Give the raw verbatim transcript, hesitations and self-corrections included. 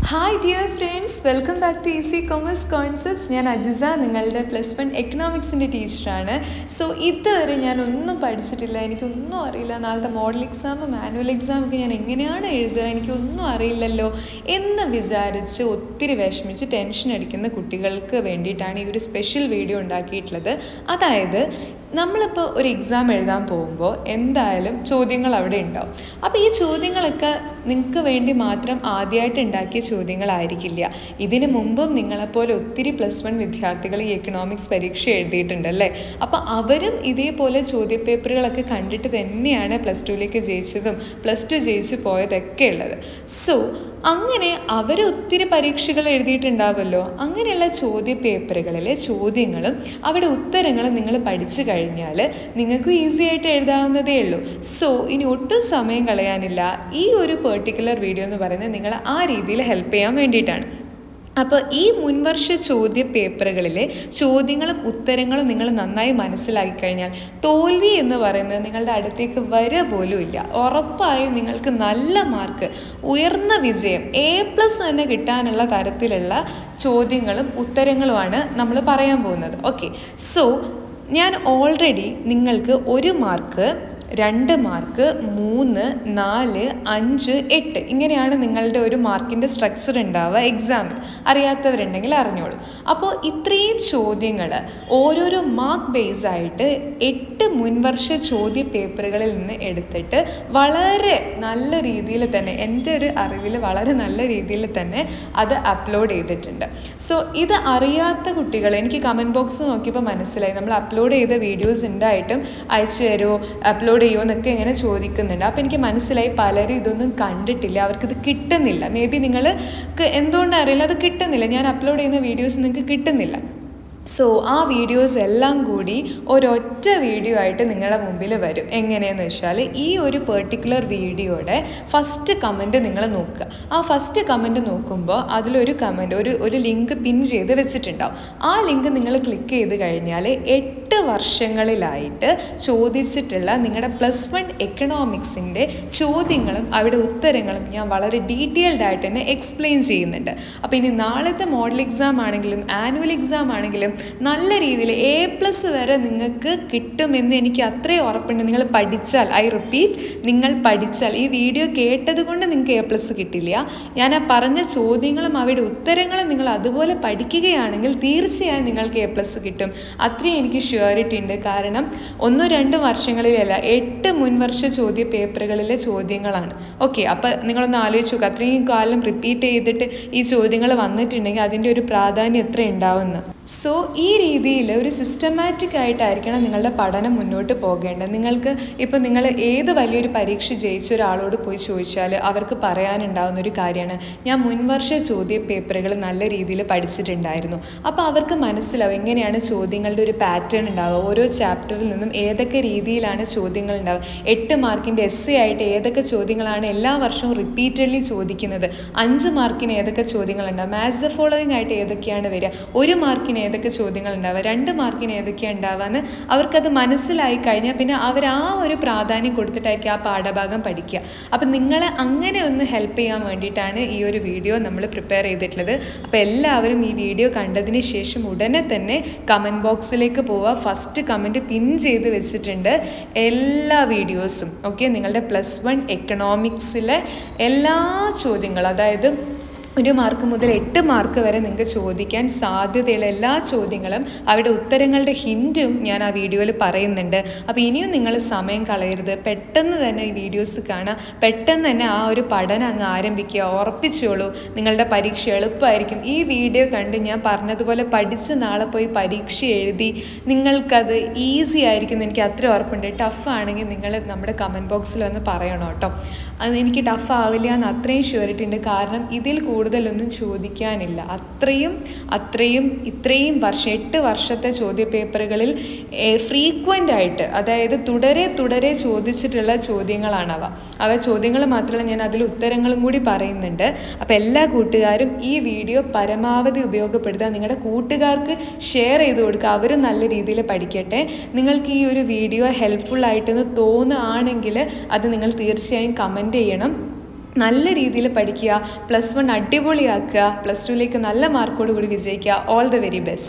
Hi dear friends, welcome back to Easy Commerce Concepts. I am Ajiza, നിങ്ങളുടെ plus one എക്കണോമിക്സിൻ്റെ ടീച്ചറാണ്. So ഇതുവരെ ഞാൻ ഒന്നും പഠിച്ചിട്ടില്ല, എനിക്കൊന്നും അറിയില്ല. നാളത്തെ മോഡൽ എക്സാം മാനുവൽ എക്സാം ഒക്കെ ഞാൻ എങ്ങനെയാണ് എഴുതുക, എനിക്കൊന്നും അറിയില്ലല്ലോ എന്ന് വിചാരിച്ച് ഒത്തിരി വിഷമിച്ച് ടെൻഷൻ അടിക്കുന്ന കുട്ടികൾക്ക് വേണ്ടിയിട്ടാണ് ഈ ഒരു സ്പെഷ്യൽ വീഡിയോ ഉണ്ടാക്കിയിട്ടുള്ളത്. അതായത് നമ്മളിപ്പോൾ ഒരു എക്സാം എഴുതാൻ പോകുമ്പോൾ എന്തായാലും ചോദ്യങ്ങൾ അവിടെ ഉണ്ടാവും. അപ്പോൾ ഈ ചോദ്യങ്ങളൊക്കെ നിങ്ങൾക്ക് വേണ്ടി മാത്രം ആദ്യമായിട്ട് ഉണ്ടാക്കിയ ചോദ്യങ്ങളായിരിക്കില്ല. ഇതിനു മുമ്പും നിങ്ങളെപ്പോലെ ഒത്തിരി പ്ലസ് വൺ വിദ്യാർത്ഥികൾ ഈ എക്കണോമിക്സ് പരീക്ഷ എഴുതിയിട്ടുണ്ടല്ലേ. അപ്പോൾ അവരും ഇതേപോലെ ചോദ്യപേപ്പറുകളൊക്കെ കണ്ടിട്ട് തന്നെയാണ് പ്ലസ് ടുവിലേക്ക് ജയിച്ചതും പ്ലസ് ടു ജയിച്ചു പോയതൊക്കെ ഉള്ളത്. സോ അങ്ങനെ അവർ ഒത്തിരി പരീക്ഷകൾ എഴുതിയിട്ടുണ്ടാവുമല്ലോ. അങ്ങനെയുള്ള ചോദ്യ പേപ്പറുകളിലെ ചോദ്യങ്ങളും അവിടെ ഉത്തരങ്ങളും നിങ്ങൾ പഠിച്ചു കഴിഞ്ഞാൽ നിങ്ങൾക്ക് ഈസി ആയിട്ട് എഴുതാവുന്നതേ ഉള്ളൂ. സോ ഇനി ഒട്ടും സമയം കളയാനില്ല. ഈ ഒരു പെർട്ടിക്കുലർ വീഡിയോ എന്ന് പറയുന്നത് നിങ്ങളെ ആ രീതിയിൽ ഹെൽപ്പ് ചെയ്യാൻ വേണ്ടിയിട്ടാണ്. അപ്പോൾ ഈ മുൻവർഷ ചോദ്യ പേപ്പറുകളിലെ ചോദ്യങ്ങളും ഉത്തരങ്ങളും നിങ്ങൾ നന്നായി മനസ്സിലാക്കി കഴിഞ്ഞാൽ തോൽവി എന്ന് പറയുന്നത് നിങ്ങളുടെ അടുത്തേക്ക് വരിക പോലും ഇല്ല. ഉറപ്പായും നിങ്ങൾക്ക് നല്ല മാർക്ക്, ഉയർന്ന വിജയം, എ പ്ലസ് തന്നെ കിട്ടാനുള്ള തരത്തിലുള്ള ചോദ്യങ്ങളും ഉത്തരങ്ങളുമാണ് നമ്മൾ പറയാൻ പോകുന്നത്. ഓക്കെ, സോ ഞാൻ ഓൾറെഡി നിങ്ങൾക്ക് ഒരു മാർക്ക്, രണ്ട് മാർക്ക്, മൂന്ന്, നാല്, അഞ്ച്, എട്ട് ഇങ്ങനെയാണ് നിങ്ങളുടെ ഒരു മാർക്കിൻ്റെ സ്ട്രക്ചർ ഉണ്ടാവുക എക്സാമിൽ. അറിയാത്തവരുണ്ടെങ്കിൽ അറിഞ്ഞോളൂ. അപ്പോൾ ഇത്രയും ചോദ്യങ്ങൾ ഓരോരോ മാർക്ക് ബേസ് ആയിട്ട് എട്ട് മുൻവർഷ ചോദ്യ പേപ്പറുകളിൽ നിന്ന് എടുത്തിട്ട് വളരെ നല്ല രീതിയിൽ തന്നെ, എൻ്റെ ഒരു അറിവിൽ വളരെ നല്ല രീതിയിൽ തന്നെ അത് അപ്ലോഡ് ചെയ്തിട്ടുണ്ട്. സോ ഇത് അറിയാത്ത കുട്ടികൾ എനിക്ക് കമൻറ്റ് ബോക്സ് നോക്കിയപ്പോൾ മനസ്സിലായി, നമ്മൾ അപ്ലോഡ് ചെയ്ത വീഡിയോസ് ഉണ്ടായിട്ടും അയച്ചു തരുമോ, അപ്ലോഡ് ചെയ്യുമോ എന്നൊക്കെ ഇങ്ങനെ ചോദിക്കുന്നുണ്ട്. അപ്പോൾ എനിക്ക് മനസ്സിലായി പലരും ഇതൊന്നും കണ്ടിട്ടില്ല, അവർക്കിത് കിട്ടുന്നില്ല. മേ ബി നിങ്ങൾക്ക് എന്തുകൊണ്ടാണ് അറിയില്ല, അത് കിട്ടുന്നില്ല. ഞാൻ അപ്ലോഡ് ചെയ്യുന്ന വീഡിയോസ് നിങ്ങൾക്ക് കിട്ടുന്നില്ല. സോ ആ വീഡിയോസ് എല്ലാം കൂടി ഒരൊറ്റ വീഡിയോ ആയിട്ട് നിങ്ങളുടെ മുമ്പിൽ വരും. എങ്ങനെയെന്ന് വെച്ചാൽ ഈ ഒരു പെർട്ടിക്കുലർ വീഡിയോയുടെ ഫസ്റ്റ് കമൻറ്റ് നിങ്ങൾ നോക്കുക. ആ ഫസ്റ്റ് കമൻറ്റ് നോക്കുമ്പോൾ അതിലൊരു കമൻറ്റ്, ഒരു ഒരു ലിങ്ക് പിൻ ചെയ്ത് വെച്ചിട്ടുണ്ടാവും. ആ ലിങ്ക് നിങ്ങൾ ക്ലിക്ക് ചെയ്ത് കഴിഞ്ഞാൽ എട്ട് വർഷങ്ങളിലായിട്ട് ചോദിച്ചിട്ടുള്ള നിങ്ങളുടെ പ്ലസ് വൺ എക്കണോമിക്സിൻ്റെ ചോദ്യങ്ങളും അവിടെ ഉത്തരങ്ങളും ഞാൻ വളരെ ഡീറ്റെയിൽഡ് ആയിട്ട് തന്നെ എക്സ്പ്ലെയിൻ ചെയ്യുന്നുണ്ട്. അപ്പോൾ ഇനി നാളത്തെ മോഡൽ എക്സാം ആണെങ്കിലും ആനുവൽ എക്സാം ആണെങ്കിലും നല്ല രീതിയിൽ എ പ്ലസ് വരെ നിങ്ങൾക്ക് കിട്ടുമെന്ന് എനിക്ക് അത്രയും ഉറപ്പുണ്ട്. നിങ്ങൾ പഠിച്ചാൽ, ഐ റിപ്പീറ്റ്, നിങ്ങൾ പഠിച്ചാൽ, ഈ വീഡിയോ കേട്ടത് കൊണ്ട് നിങ്ങൾക്ക് എ പ്ലസ് കിട്ടില്ല. ഞാൻ ആ പറഞ്ഞ ചോദ്യങ്ങളും അവയുടെ ഉത്തരങ്ങളും നിങ്ങൾ അതുപോലെ പഠിക്കുകയാണെങ്കിൽ തീർച്ചയായും നിങ്ങൾക്ക് എ പ്ലസ് കിട്ടും. അത്രയും എനിക്ക് ഷ്യൂരിറ്റി ഉണ്ട്. കാരണം ഒന്നോ രണ്ടോ വർഷങ്ങളിലല്ല, എട്ട് മുൻവർഷ ചോദ്യ പേപ്പറുകളിലെ ചോദ്യങ്ങളാണ്. ഓക്കെ, അപ്പോൾ നിങ്ങളൊന്ന് ആലോചിച്ച് നോക്കുക, അത്രയും കാലം റിപ്പീറ്റ് ചെയ്തിട്ട് ഈ ചോദ്യങ്ങൾ വന്നിട്ടുണ്ടെങ്കിൽ അതിൻ്റെ ഒരു പ്രാധാന്യം എത്ര ഉണ്ടാവുമെന്ന്. സോ ഈ രീതിയിൽ ഒരു സിസ്റ്റമാറ്റിക് ആയിട്ടായിരിക്കണം നിങ്ങളുടെ പഠനം മുന്നോട്ട് പോകേണ്ടത്. നിങ്ങൾക്ക് ഇപ്പോൾ നിങ്ങൾ ഏത് വലിയൊരു പരീക്ഷ ജയിച്ച ഒരാളോട് പോയി ചോദിച്ചാൽ അവർക്ക് പറയാനുണ്ടാകുന്ന ഒരു കാര്യമാണ്, ഞാൻ മുൻവർഷ ചോദ്യ പേപ്പറുകൾ നല്ല രീതിയിൽ പഠിച്ചിട്ടുണ്ടായിരുന്നു. അപ്പോൾ അവർക്ക് മനസ്സിലാവും എങ്ങനെയാണ് ചോദ്യങ്ങളുടെ ഒരു പാറ്റേൺ ഉണ്ടാവുക, ഓരോ ചാപ്റ്ററിൽ നിന്നും ഏതൊക്കെ രീതിയിലാണ് ചോദ്യങ്ങൾ ഉണ്ടാവുക, എട്ട് മാർക്കിൻ്റെ എസ് എ ആയിട്ട് ഏതൊക്കെ ചോദ്യങ്ങളാണ് എല്ലാ വർഷവും റിപ്പീറ്റഡ്ലി ചോദിക്കുന്നത്, അഞ്ച് മാർക്കിന് ഏതൊക്കെ ചോദ്യങ്ങളുണ്ടാവും, മാച്ച് ദ ഫോളോയിങ് ആയിട്ട് ഏതൊക്കെയാണ് വരിക, ഒരു മാർക്കിന് ഏതൊക്കെ ചോദ്യങ്ങൾ ഉണ്ടാവുക, രണ്ട് മാർക്കിന് ഏതൊക്കെയാണ് ഉണ്ടാവുകയെന്ന് അവർക്കത് മനസ്സിലായി കഴിഞ്ഞാൽ പിന്നെ അവർ ആ ഒരു പ്രാധാന്യം കൊടുത്തിട്ടായിരിക്കും ആ പാഠഭാഗം പഠിക്കുക. അപ്പം നിങ്ങളെ അങ്ങനെ ഒന്ന് ഹെൽപ്പ് ചെയ്യാൻ വേണ്ടിയിട്ടാണ് ഈ ഒരു വീഡിയോ നമ്മൾ പ്രിപ്പയർ ചെയ്തിട്ടുള്ളത്. അപ്പോൾ എല്ലാവരും ഈ വീഡിയോ കണ്ടതിന് ശേഷം ഉടനെ തന്നെ കമൻറ്റ് ബോക്സിലേക്ക് പോവുക. ഫസ്റ്റ് കമൻറ്റ് പിൻ ചെയ്ത് വെച്ചിട്ടുണ്ട് എല്ലാ വീഡിയോസും. ഓക്കെ, നിങ്ങളുടെ പ്ലസ് വൺ എക്കണോമിക്സിലെ എല്ലാ ചോദ്യങ്ങളും, അതായത് ഒരു മാർക്ക് മുതൽ എട്ട് മാർക്ക് വരെ നിങ്ങൾക്ക് ചോദിക്കാൻ സാധ്യതയുള്ള എല്ലാ ചോദ്യങ്ങളും അവിടെ ഉത്തരങ്ങളുടെ ഹിൻറ്റും ഞാൻ ആ വീഡിയോയിൽ പറയുന്നുണ്ട്. അപ്പോൾ ഇനിയും നിങ്ങൾ സമയം കളയരുത്, പെട്ടെന്ന് തന്നെ ഈ വീഡിയോസ് കാണുക, പെട്ടെന്ന് തന്നെ ആ ഒരു പഠനം അങ്ങ് ആരംഭിക്കുക. ഉറപ്പിച്ചോളൂ, നിങ്ങളുടെ പരീക്ഷ എളുപ്പമായിരിക്കും. ഈ വീഡിയോ കണ്ട് ഞാൻ പറഞ്ഞതുപോലെ പഠിച്ച് നാളെ പോയി പരീക്ഷ എഴുതി നിങ്ങൾക്കത് ഈസി ആയിരിക്കും എനിക്ക് അത്ര ഉറപ്പുണ്ട്. ടഫ് ആണെങ്കിൽ നിങ്ങൾ നമ്മുടെ കമൻറ്റ് ബോക്സിൽ വന്ന് പറയണം കേട്ടോ. അത് എനിക്ക് ടഫ് ആവില്ല എന്ന് അത്രയും ഷ്യൂരിറ്റി ഉണ്ട്. കാരണം ഇതിൽ കൂടുതലൊന്നും ചോദിക്കാനില്ല. അത്രയും അത്രയും ഇത്രയും വർഷം, എട്ട് വർഷത്തെ ചോദ്യ പേപ്പറുകളിൽ ഫ്രീക്വൻ്റ് ആയിട്ട്, അതായത് തുടരെ തുടരെ ചോദിച്ചിട്ടുള്ള ചോദ്യങ്ങളാണവ. അവ ചോദ്യങ്ങൾ മാത്രമല്ല, ഞാൻ അതിൽ ഉത്തരങ്ങളും കൂടി പറയുന്നുണ്ട്. അപ്പോൾ എല്ലാ കൂട്ടുകാരും ഈ വീഡിയോ പരമാവധി ഉപയോഗപ്പെടുത്തുക, നിങ്ങളുടെ കൂട്ടുകാർക്ക് ഷെയർ ചെയ്ത് കൊടുക്കുക, അവരും നല്ല രീതിയിൽ പഠിക്കട്ടെ. നിങ്ങൾക്ക് ഈ ഒരു വീഡിയോ ഹെൽപ്ഫുൾ ആയിട്ടെന്ന് തോന്നുകയാണെങ്കിൽ അത് നിങ്ങൾ തീർച്ചയായും കമൻറ്റ് ചെയ്യണം. നല്ല രീതിയിൽ പഠിക്കുക, പ്ലസ് വൺ അടിപൊളിയാക്കുക, പ്ലസ് ടുവിലേക്ക് നല്ല മാർക്കോട് കൂടി വിജയിക്കുക. All the very best.